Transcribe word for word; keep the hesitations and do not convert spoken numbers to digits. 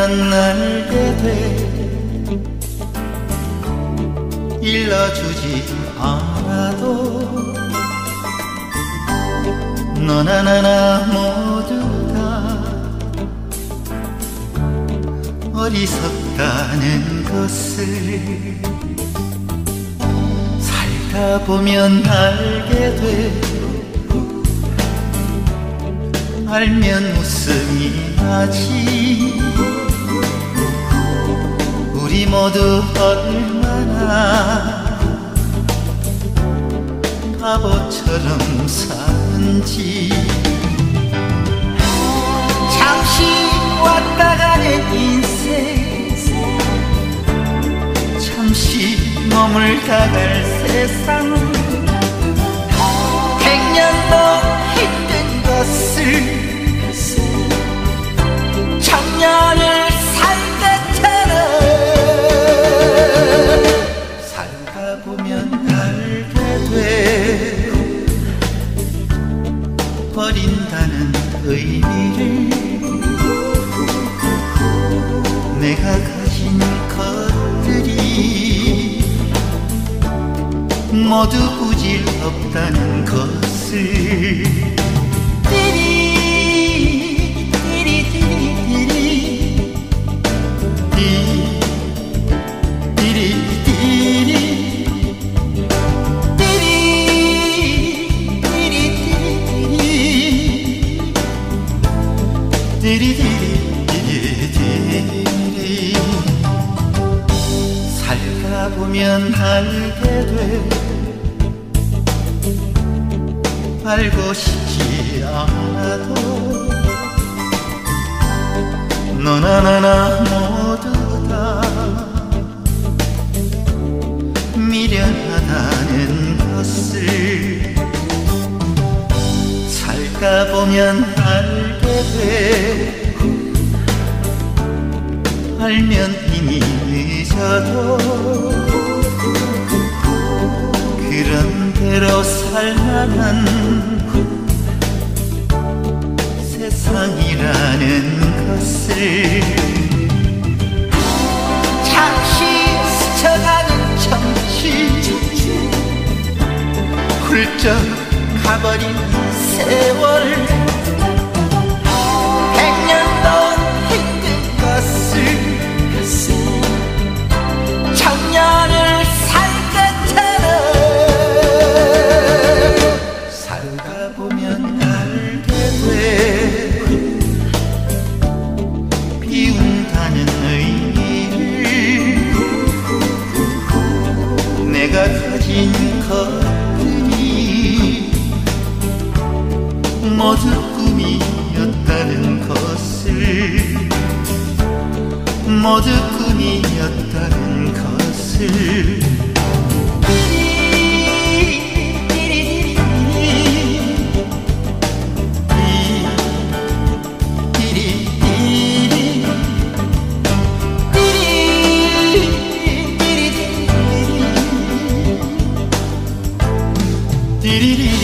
보면 날게 돼. 일러주지 않아도 너나 나나 모두 다 어리석다는 것을 살다 보면 알게 돼. 알면 웃음이 나지. 우리 모두 얼마나 바보처럼 사는지. 잠시 왔다 가는 인생, 잠시 머물다갈 세상. 백년도 힘든 것을 청년을 살겠잖아. 살다 보면 알게 돼. 버린다는 의미를 내가 가진 것들이 모두 부질 없다는 것을. 살다 보면 알게 돼. 알고 싶지 않아도 너나 나나 모두 다 미련하다는 것을 살다 보면 알게 돼. 알면 이미 늦어도 그런 대로 살만한 세상이라는 것을. 잠시 스쳐가는 정치, 훌쩍 가버린 세월. 백년도 힘든 것을 청년을 살겠잖아. 살다 보면 알게 돼. 비운다는 의미를 내가 가진 것들이 모두 꿈이었다는 것을. 모두 꿈이었다는 것을. 디리리